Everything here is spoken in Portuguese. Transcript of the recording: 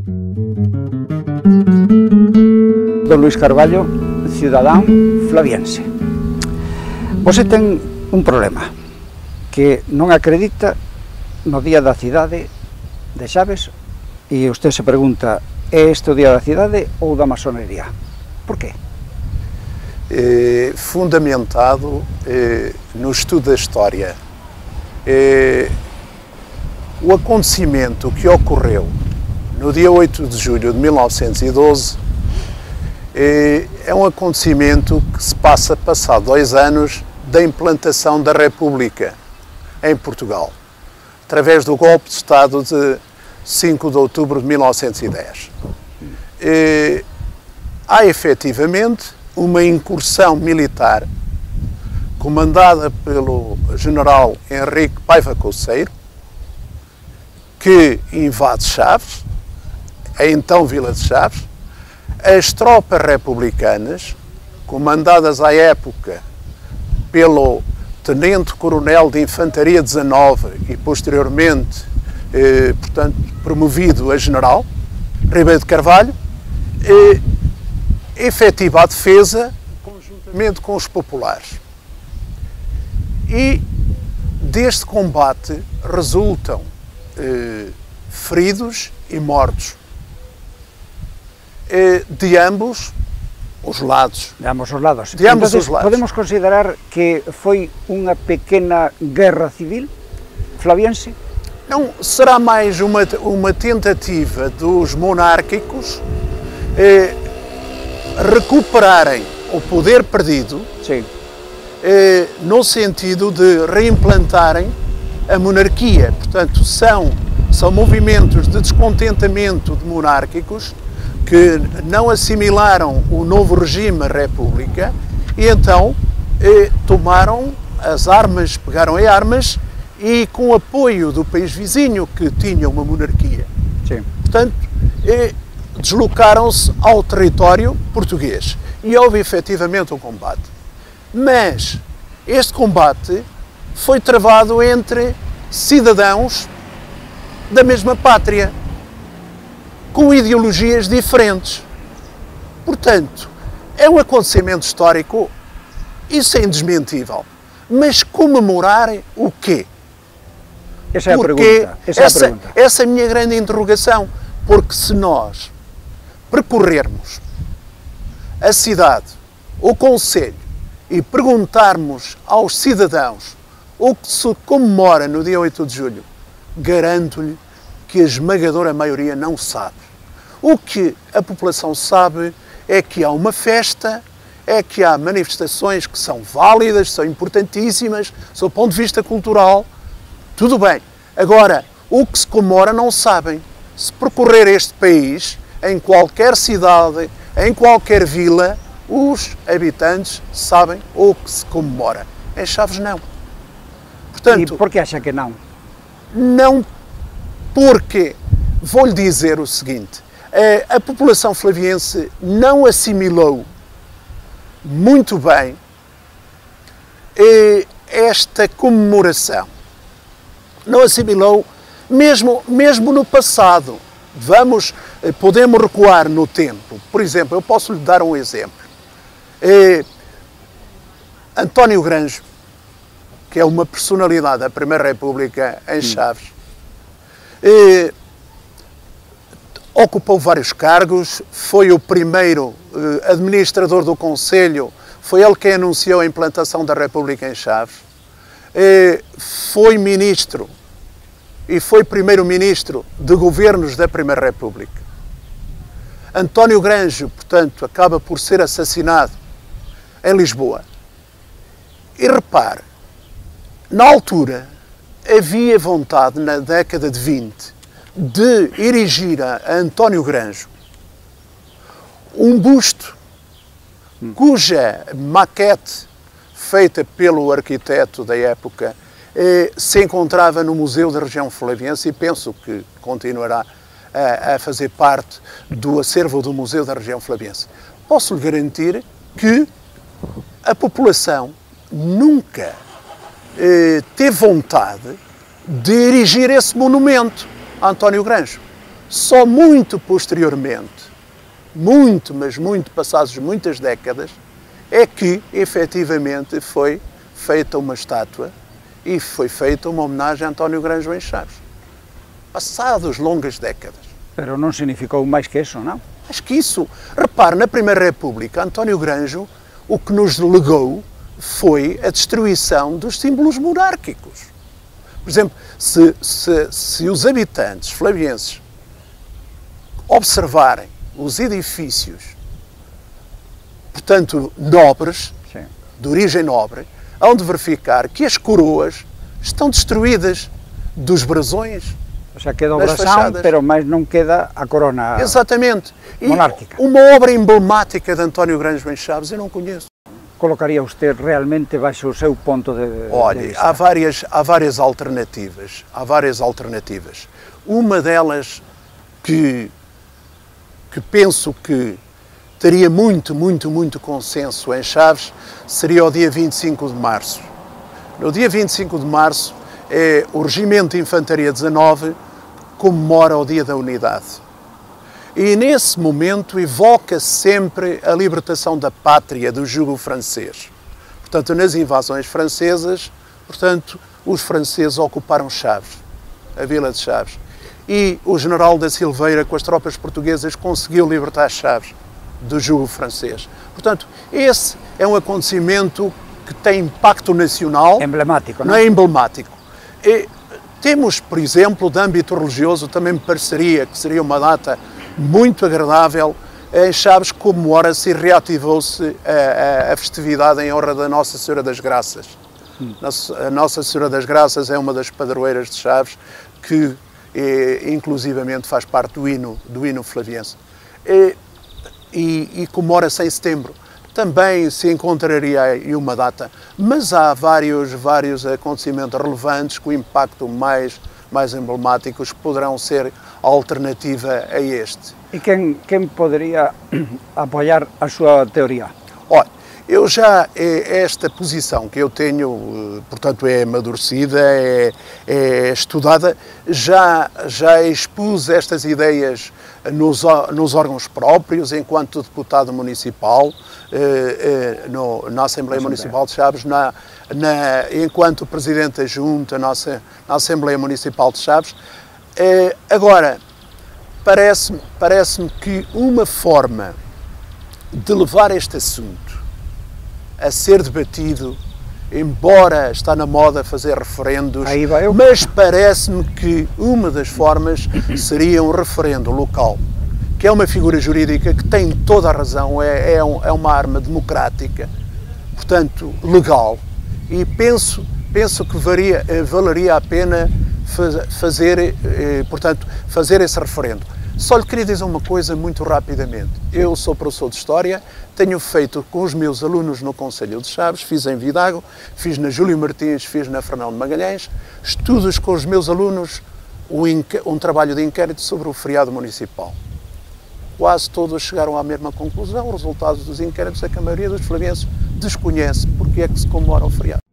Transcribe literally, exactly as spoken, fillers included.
Don Luís Carballo, cidadán flaviense. Você ten un problema, que non acredita no Día da Cidade de Chaves e usted se pregunta, é este o Día da Cidade ou da masonería? Por qué? É fundamentado é, no estudo da história. É, o acontecimento que ocorreu no dia oito de julho de mil novecentos e doze é, é um acontecimento que se passa passado dois anos da implantação da República em Portugal, através do golpe de Estado de cinco de outubro de mil novecentos e dez. É, há efetivamente uma incursão militar comandada pelo general Henrique Paiva Couceiro, que invade Chaves, a então Vila de Chaves. As tropas republicanas, comandadas à época pelo tenente-coronel de Infantaria dezanove e posteriormente, eh, portanto, promovido a general, Ribeiro de Carvalho, eh, efetiva a defesa conjuntamente com os populares. E deste combate resultam eh, feridos e mortos eh, de ambos os lados. De ambos os lados. De ambos Entonces, os lados. podemos considerar que foi unha pequena guerra civil flaviense? Não, será mais uma, uma tentativa dos monárquicos eh, recuperarem o poder perdido, Sim. eh, no sentido de reimplantarem a monarquia. Portanto, são, são movimentos de descontentamento de monárquicos que não assimilaram o novo regime, a República, e então eh, tomaram as armas, pegaram em armas e com o apoio do país vizinho, que tinha uma monarquia. Sim. Portanto, eh, deslocaram-se ao território português e houve efetivamente um combate. Mas este combate foi travado entre cidadãos da mesma pátria, com ideologias diferentes. Portanto, é um acontecimento histórico, isso é indesmentível. Mas comemorar o quê? Essa é a Porque pergunta. Essa, essa, é a pergunta. essa é a minha grande interrogação. Porque se nós percorrermos a cidade, o concelho, e perguntarmos aos cidadãos o que se comemora no dia oito de julho, garanto-lhe que a esmagadora maioria não sabe. O que a população sabe é que há uma festa, é que há manifestações que são válidas, são importantíssimas, do ponto de vista cultural, tudo bem. Agora, o que se comemora não sabem. Se percorrer este país, em qualquer cidade, em qualquer vila, os habitantes sabem o que se comemora. Em Chaves não. Portanto, E por que acha que não? não porque, vou-lhe dizer o seguinte, a, a população flaviense não assimilou muito bem eh, esta comemoração. Não assimilou, mesmo, mesmo no passado. Vamos, eh, podemos recuar no tempo. Por exemplo, eu posso lhe dar um exemplo. Eh, António Granjo, que é uma personalidade da Primeira República em Chaves, eh, ocupou vários cargos, foi o primeiro eh, administrador do Conselho, foi ele quem anunciou a implantação da República em Chaves, eh, foi ministro e foi primeiro-ministro de governos da Primeira República. António Granjo, portanto, acaba por ser assassinado em Lisboa. E repare, na altura havia vontade, na década de vinte, de erigir a António Granjo um busto cuja maquete, feita pelo arquiteto da época, eh, se encontrava no Museu da Região Flaviense e penso que continuará a, a fazer parte do acervo do Museu da Região Flaviense. Posso lhe garantir que a população nunca eh, teve vontade de erigir esse monumento a António Granjo. Só muito posteriormente, muito, mas muito passados muitas décadas, é que efetivamente foi feita uma estátua e foi feita uma homenagem a António Granjo em Chaves. Passados longas décadas. Pero não significou mais que isso, não? Acho que isso, repare, na Primeira República, António Granjo, o que nos legou foi a destruição dos símbolos monárquicos. Por exemplo, se, se, se os habitantes flavienses observarem os edifícios, portanto, nobres, Sim. de origem nobre, hão de verificar que as coroas estão destruídas dos brasões. O sea, queda o das brasão, fachadas. pero mais não queda a corona Exatamente. E monárquica. uma obra emblemática de António Granjo em Chaves eu não conheço. Colocaria você realmente baixo o seu ponto de, Olha, de vista? há várias, há várias alternativas. Há várias alternativas. Uma delas que, que penso que teria muito, muito, muito consenso em Chaves seria o dia vinte e cinco de março. No dia vinte e cinco de março, é, o Regimento de Infantaria dezanove comemora o Dia da Unidade. E nesse momento evoca sempre a libertação da pátria do jugo francês. Portanto, nas invasões francesas, portanto, os franceses ocuparam Chaves, a vila de Chaves. E o general da Silveira, com as tropas portuguesas, conseguiu libertar Chaves do jugo francês. Portanto, esse é um acontecimento que tem impacto nacional. Emblemático, não? Não é emblemático. E temos, por exemplo, de âmbito religioso, também me pareceria que seria uma data muito agradável. Em Chaves comemora-se e reativou-se a, a, a festividade em honra da Nossa Senhora das Graças. Hum. A Nossa Senhora das Graças é uma das padroeiras de Chaves que, é, inclusivamente, faz parte do hino, do hino flaviense. E, e, e comemora-se em setembro. Também se encontraria aí uma data, mas há vários, vários acontecimentos relevantes com impacto mais, mais emblemáticos que poderão ser a alternativa a este. E quem, quem poderia apoiar a sua teoria? Olha, eu já, esta posição que eu tenho, portanto, é amadurecida, é, é estudada, já, já expus estas ideias nos, nos órgãos próprios, enquanto deputado municipal, eh, eh, no, na Assembleia Municipal de Chaves, na, na, enquanto presidente da Junta, na, na Assembleia Municipal de Chaves. Eh, agora, parece-me parece-me que uma forma de levar este assunto a ser debatido, embora está na moda fazer referendos, Aí vai eu. mas parece-me que uma das formas seria um referendo local, que é uma figura jurídica que tem toda a razão, é, é, um, é uma arma democrática, portanto, legal, e penso, penso que varia, valeria a pena fazer, eh, portanto, fazer esse referendo. Só lhe queria dizer uma coisa muito rapidamente. Eu sou professor de História, tenho feito com os meus alunos no Concelho de Chaves, fiz em Vidago, fiz na Júlio Martins, fiz na Fernão de Magalhães, estudos com os meus alunos um trabalho de inquérito sobre o feriado municipal. Quase todos chegaram à mesma conclusão, os resultados dos inquéritos é que a maioria dos flavienses desconhece porque é que se comemora o feriado.